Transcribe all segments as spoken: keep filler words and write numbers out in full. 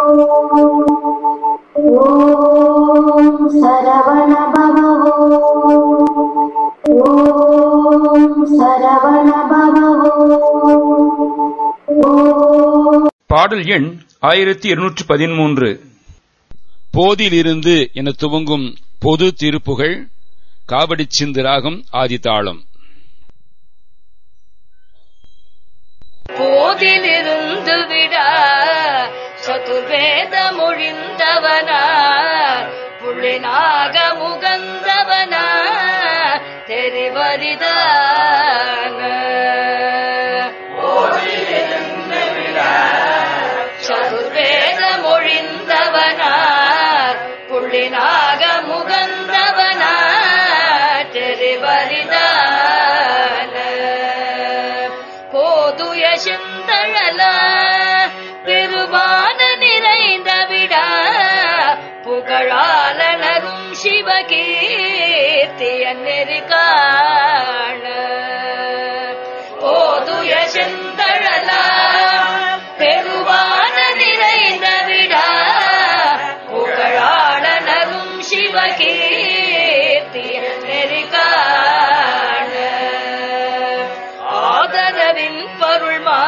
ஓம் சரவண பவ ஓம் சரவண பவ. பாடல் எண் ஆயிரத்தி இருநூற்று பதிமூன்று. போதிலிருந்து என துவங்கும் பொது திருப்புகழ் காவடி சிந்து ராகம் ஆதிதாளம். போதிலிருந்து விட சதுர்வேத மொழிந்தவனார் புள்ளினாக முகந்தவனார் தெரிவரிதான. சதுர்வேத மொழிந்தவனார் புள்ளினாக முகந்தவனார் தெரிவரிதான. போதுய சிந்தழல பெருவான நிறைந்த விட புகழாளனரும் சிவகீர்த்திய நெறிகாண. போதுய சிந்தழல பெருவான நிறைந்த விட புகழாளனரும் சிவகீர்த்திய நெறிகாண. ஆதரவின் பொருள்மா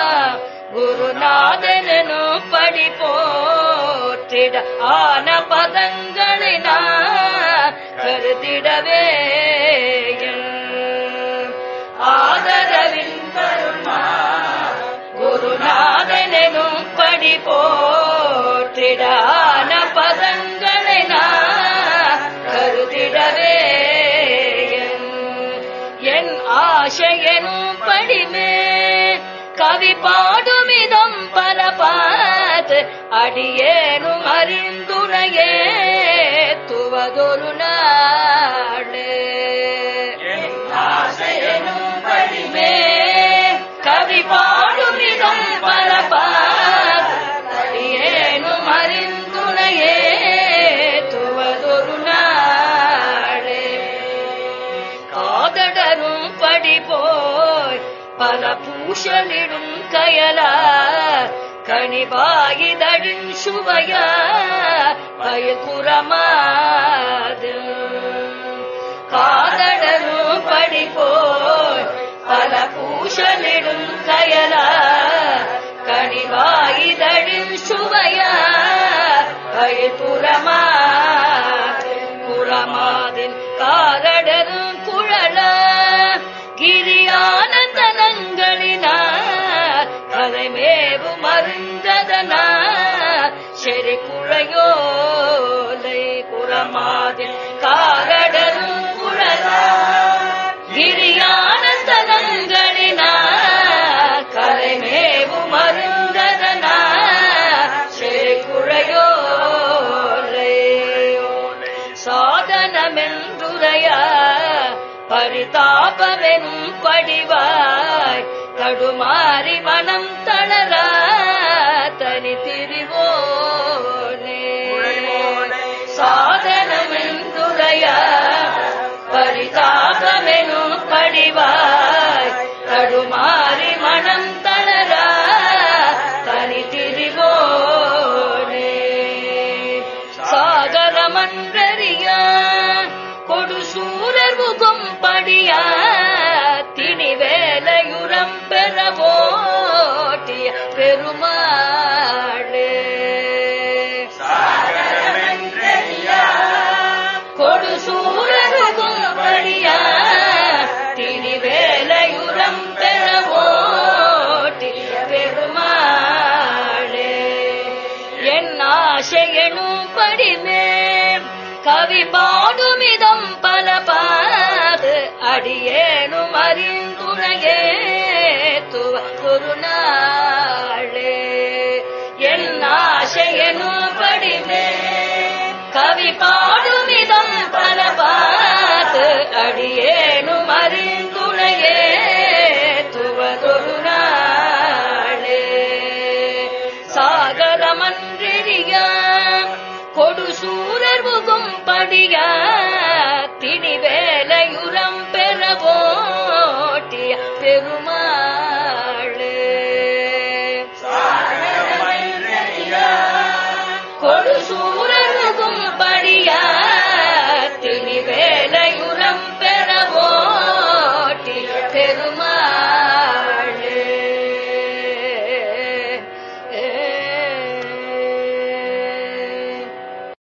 குருநாதனும் படி போற்றிட ஆன பதங்களை நான் கருதிடவே. ஆதரவின் பொருள்மா குருநாதனும் படி போற்றிட ஆன பதங்களை நான் கருதிடவே. என் ஆசையனும் படிமே கவி பாடுமிதம் பல பாத்து அடியேனும் அறிந்துரையே துவதொரு நாளே. படிமே கவி பாடுமிதம் பல பாத்து அடியேனும் அறிந்துரையே துவதொரு நாளே. காதடரும் படி போய் பல பூஷலிடும் கயலா கனிவாயிதழின் சுவையா பயக்குறமாது. காதடரும் படி போய் பல பூஷலிடும் கயலா கனிவாயிதழின் சுவையா பயக்குறமாது. குறமாதின் காதடரும் குழல கிரியானந்தனங்களினார் கலைமேவு மருந்ததனார் செறி குழையோலை. குறமாதில் காரடரும் குழலா கிரியானந்தனங்களினார் கலைமேவு மருந்ததனார் செறி குழையோலை. சாதனமென்றுரையா பரிதாபமெனும் படிவாய் தடுமாறி மனம் தளரா தனி திரிவோனே. சாதனமென்றுரையா பரிதாபமெனும் படிவாய் தடுமாறி மனம் தளரா தனி திரிவோனே. சாகரமன்றறியா கொடு சூரர் முகம் படியா திணி வேலையுரம் பெறவோட்டிய பெருமாளே. கொடு சூரர் முகம் படியா திணி வேலையுரம் பெறவோட்டிய பெருமாளே. என் ஆசையனும் படிமே கவி பாடுமிதம் பல பாது அடியேனும் அறிந்துரையே துவதொரு நாளே. என் ஆசையனும் படிமே கவி பாடுமிதம் பல பாது அடியேனும் அறிந்துரையே துவதொரு நாளே. சாகரமன்றியா கொடு சூரர் முகம் படியா திணி வேலையுரம் பெறவோட்டிய பெருமாளே.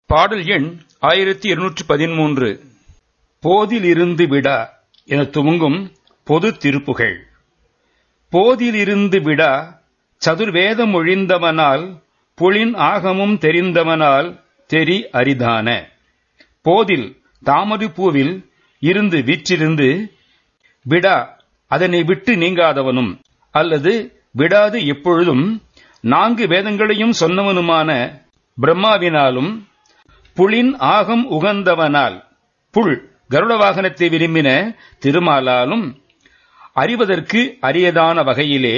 பாடல் எண் ஆயிரத்தி இருநூற்று பதிமூன்று. போதிலிருந்து விடா என துவங்கும் பொது திருப்புகழ். போதிலிருந்து விடா சதுர்வேதம் ஒழிந்தவனால் புலின் ஆகமும் தெரிந்தவனால் தெரி அரிதான. போதில் தாமரை பூவில் இருந்து வீற்றிருந்து விடா அதனை விட்டு நீங்காதவனும் அல்லது விடாது எப்பொழுதும் நான்கு வேதங்களையும் சொன்னவனுமான பிரம்மாவினாலும் புலின் ஆகம் உகந்தவனால் புல் கருட வாகனத்தை விரும்பின திருமாலாலும் அறிவதற்கு அரியதான வகையிலே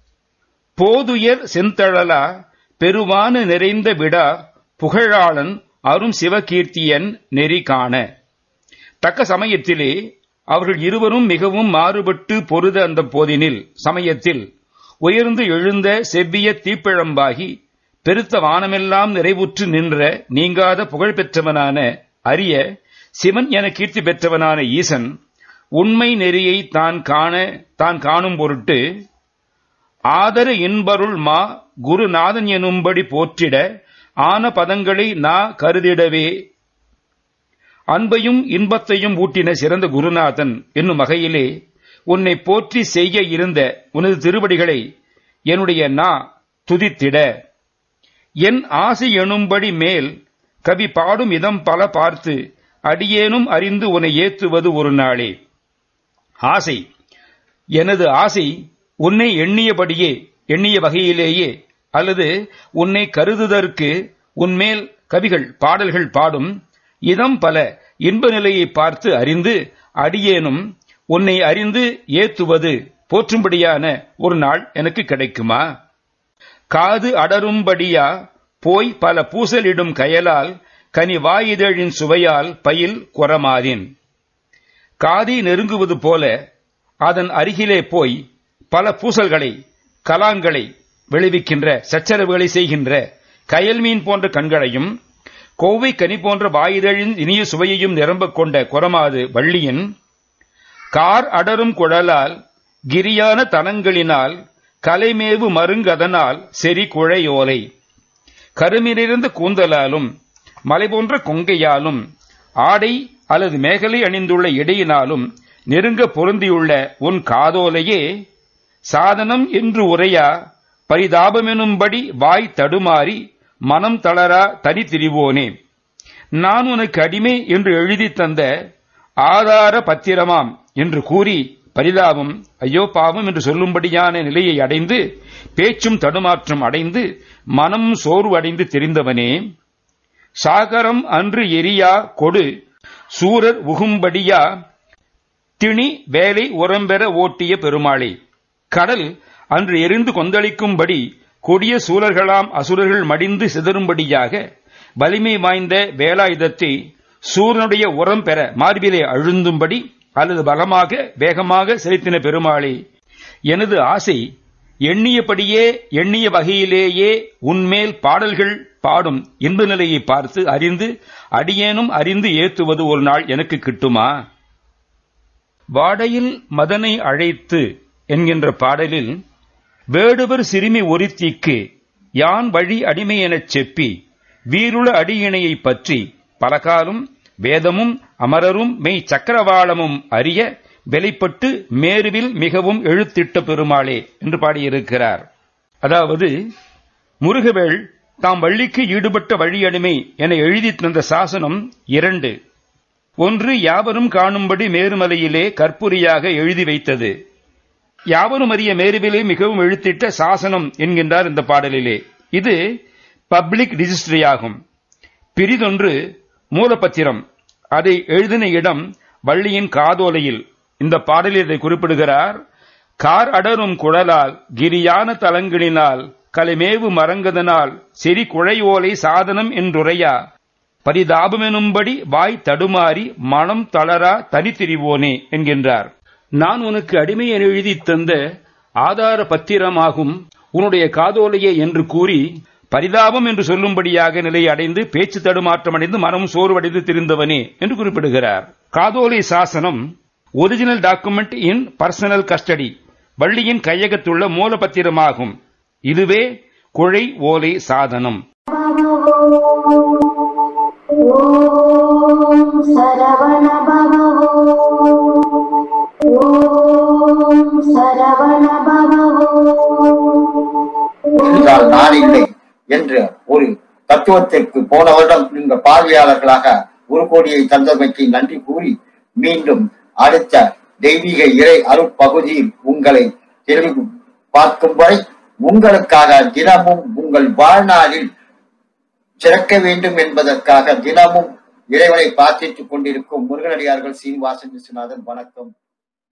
போதுயர் செந்தழலா பெருவான நிறைந்த விடா புகழாளன் அரும் சிவகீர்த்தியன் நெறி காண. தக்க சமயத்திலே அவர்கள் இருவரும் மிகவும் மாறுபட்டு பொருத அந்த போதினில் சமயத்தில் உயர்ந்து எழுந்த செவ்விய தீப்பிழம்பாகி பெருத்த வானமெல்லாம் நிறைவுற்று நின்ற நீங்காத புகழ் பெற்றவனான அரிய சிவன் என கீர்த்தி பெற்றவனான ஈசன் உண்மை நெறியை தான் காண தான் காணும் பொருட்டு ஆதர இன்பருள் மா குருநாதன் எனும்படி போற்றிட ஆன பதங்களை நா கருதிடவே அன்பையும் இன்பத்தையும் ஊட்டின சிறந்த குருநாதன் என்னும் வகையிலே உன்னை போற்றி செய்ய இருந்த உனது திருவடிகளை என்னுடைய நா துதித்திட என் ஆசை எனும்படி மேல் கவி பாடும் இதம் பல பார்த்து அடியேனும் அறிந்து உன்னை ஏத்துவது ஒரு நாளே. ஆசை எனது ஆசை உன்னை எண்ணியபடியே எண்ணிய வகையிலேயே அல்லது உன்னை கருதுதற்கு உன்மேல் கவிகள் பாடல்கள் பாடும் இதம் பல இன்ப நிலையை பார்த்து அறிந்து அடியேனும் உன்னை அறிந்து ஏத்துவது போற்றும்படியான ஒரு நாள் எனக்கு கிடைக்குமா? காது அடரும்படியா போய் பல பூசலிடும் கயலால் கனி வாயிதழின் சுவையால் பயில் கொரமாதின். காதி நெருங்குவது போல அதன் அருகிலே போய் பல பூசல்களை கலாங்களை விளைவிக்கின்ற சச்சரவுகளை செய்கின்ற கயல் மீன் போன்ற கண்களையும் கோவை கனி போன்ற வாயிதழின் இனிய சுவையையும் நிரம்பக் கொண்ட கொரமாது வள்ளியின் கார் அடரும் குழலால் கிரியான தனங்களினால் கலைமேவு மருங்கதனால் செறி குழையோலை கருமினிருந்த கூந்தலாலும் மலை போன்ற கொங்கையாலும் ஆடை அல்லது மேகலை அணிந்துள்ள இடையினாலும் நெருங்க பொருந்தியுள்ள உன் காதோலையே சாதனம் என்று உரையா பரிதாபமெனும்படி வாய் தடுமாறி மனம் தளரா தனி திரிவோனே. நான் உனக்கு அடிமை என்று எழுதி தந்த ஆதார பத்திரமாம் என்று கூறி பரிதாபம் ஐயோ பாவம் என்று சொல்லும்படியான நிலையை அடைந்து பேச்சும் தடுமாற்றம் அடைந்து மனம் சோர்வு அடைந்து தெரிந்தவனே. சாகரம் அன்று எரியா கொடு சூரர் உகும்படியா திணி வேலை உரம்பெற ஓட்டிய பெருமாளே. கடல் அன்று எரிந்து கொந்தளிக்கும்படி கொடிய சூரர்களாம் அசுரர்கள் மடிந்து சிதறும்படியாக வலிமை வாய்ந்த வேலாயுதத்தை சூரனுடைய உரம் பெற மார்பிலே அழுந்தும்படி அல்லது பலமாக வேகமாக செலுத்தின பெருமாளே. எனது ஆசை எண்ணியபடியே எண்ணிய வகையிலேயே உன்மேல் பாடல்கள் பாடும் இன்ப நிலையை பார்த்து அறிந்து அடியேனும் அறிந்து ஏத்துவது ஒரு நாள் எனக்கு கிட்டுமா? வாடையில் மதனை அழைத்து என்கின்ற பாடலில் வேடுவர் சிறுமி ஒருத்திக்கு யான் வழி அடிமை எனச் செப்பி வீருள அடியினையை பற்றி பலகாலும் வேதமும் அமரரும் மெய் சக்கரவாளமும் அறிய வெளிப்பட்டு மேருவில் மிகவும் எழுத்திட்ட பெருமாளே என்று பாடியிருக்கிறார். அதாவது முருகவேள் தாம் வள்ளிக்கு ஈடுபட்ட வழியடிமை என எழுதி தந்த சாசனம் இரண்டு. ஒன்று யாவரும் காணும்படி மேருமலையிலே கற்புரியாக எழுதி வைத்தது. யாவரும் அறிய மேருவிலே மிகவும் எழுத்திட்ட சாசனம் என்கின்றார் இந்த பாடலிலே. இது பப்ளிக் ரிஜிஸ்ட்ரி ஆகும். பிரிதொன்று மூலப்பத்திரம். அதை எழுதின இடம் வள்ளியின் காதோலையில். இந்த பாடலில் இதை குறிப்பிடுகிறார். கார் அடரும் குழலால் கிரியான தலங்களினால் கலைமேவு மரங்கதனால் செறி குழையோலை சாதனம் என்றுரையா பரிதாபமெனும்படி வாய் தடுமாறி மனம் தளரா தனி திரிவோனே என்கின்றார். நான் உனக்கு அடிமை என எழுதி தந்த ஆதார பத்திரமாகும் உன்னுடைய காதோலையே என்று கூறி பரிதாபம் என்று சொல்லும்படியாக நிலை அடைந்து பேச்சு தடுமாற்றம் அடைந்து மனம் சோர்வடைந்து திரிந்தவனே என்று குறிப்பிடுகிறார். காதோலை சாசனம் original document in personal custody, வள்ளியின் கையகத்துள்ள மூலப்பத்திரமாகும். இதுவே குழை ஓலை சாதனம். ஓம் சரவண பவ ஓம் சரவண பவ என்றால் நான் இல்லை என்ற ஒரு தத்துவத்திற்கு போன வருடம் நீங்க பார்வையாளர்களாக ஒரு கோடியை தந்தமைக்கு நன்றி கூறி மீண்டும் அடுத்த தெய்வீக இறை அருட்பகுதியில் உங்களை தெளிவு பார்க்கும் வரை உங்களுக்காக தினமும் உங்கள் வாழ்நாளில் சிறக்க வேண்டும் என்பதற்காக தினமும் இறைவனை பிரார்த்தித்துக் கொண்டிருக்கும் முருகனடியார்கள் சீனிவாசன் விஸ்வநாதன். வணக்கம்.